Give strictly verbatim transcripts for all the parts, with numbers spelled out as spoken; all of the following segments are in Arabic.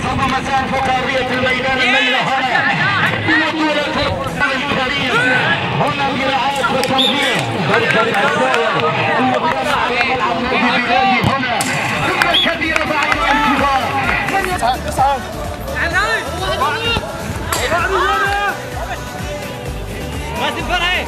صدى مساء فقارية الميدان الليلة هنا ببطولة الكريم هنا برعاية وتنظيم شركة العساير المقامة على ملعب نادي بلادي هنا ثم كبيرة بعين الانتظار مازن فرحي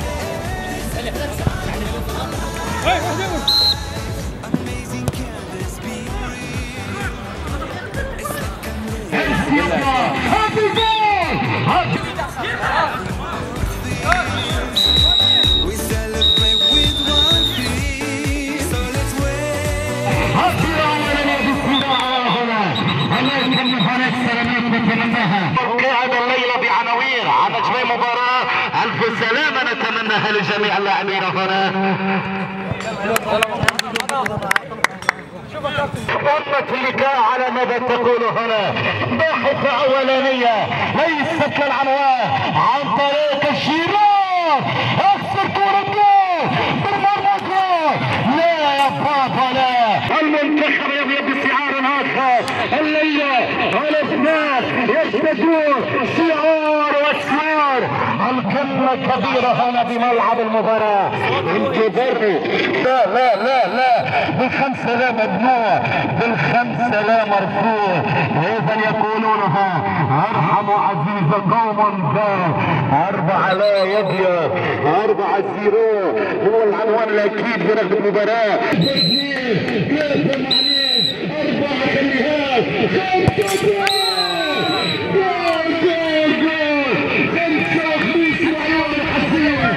قاعد الليلة بعناوين عن أجمل مباراة ألف سلامة نتمناها لجميع اللاعبين هنا. أمة اللقاء على ماذا تقول هنا؟ ضحكة أولانية ليست للعنوان عن طريق الشيران أكثر كرة جول بالمرة جول لا يا بابا لا. المنتخب يبيض بشعار آخر الليلة على اثنان يشتدون شعار واسمار القمة كبيرة هنا بملعب المباراة. انتظروا لا لا لا لا بالخمسة لا ممنوع بالخمسة لا مرفوع. اذا يقولونها ارحم عزيز قوم ذا اربعة لا يبيض اربعة زيرو هو العنوان الاكيد برغم المباراة. ثلاثة معليش اربعة في النهاية خمسة جول جول جول خمسة وخميس وعيون الحسين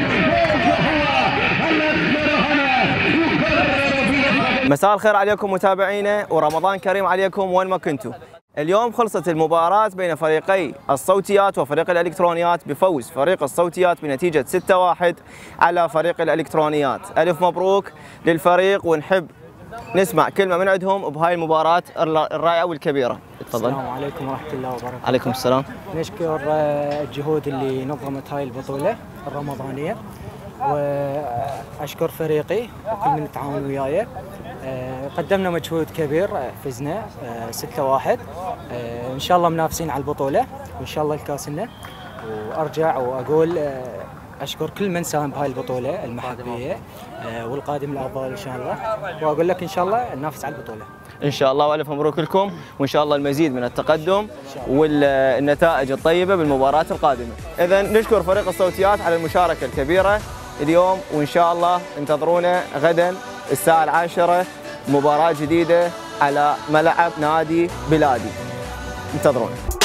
الاكبر هنا يكرر. مساء الخير عليكم متابعينا ورمضان كريم عليكم وين ما كنتوا. اليوم خلصت المباراة بين فريقي الصوتيات وفريق الالكترونيات بفوز فريق الصوتيات بنتيجة ستة واحد على فريق الالكترونيات. الف مبروك للفريق ونحب نسمع كلمة من عندهم بهاي المباراة الرائعة والكبيرة. تفضل. السلام عليكم ورحمة الله وبركاته. عليكم السلام. نشكر الجهود اللي نظمت هاي البطولة الرمضانية وأشكر فريقي وكل من تعاون وياي. قدمنا مجهود كبير فزنا ستة واحد. إن شاء الله منافسين على البطولة وإن شاء الله الكاس لنا. وأرجع وأقول أشكر كل من ساهم بهاي البطولة المحبية والقادم الأفضل إن شاء الله. وأقول لك إن شاء الله ننافس على البطولة إن شاء الله وألف مبروك لكم وإن شاء الله المزيد من التقدم والنتائج الطيبة بالمباراة القادمة. إذا نشكر فريق الصوتيات على المشاركة الكبيرة اليوم وإن شاء الله انتظرونا غدا الساعة العاشرة مباراة جديدة على ملعب نادي بلادي. انتظرونا.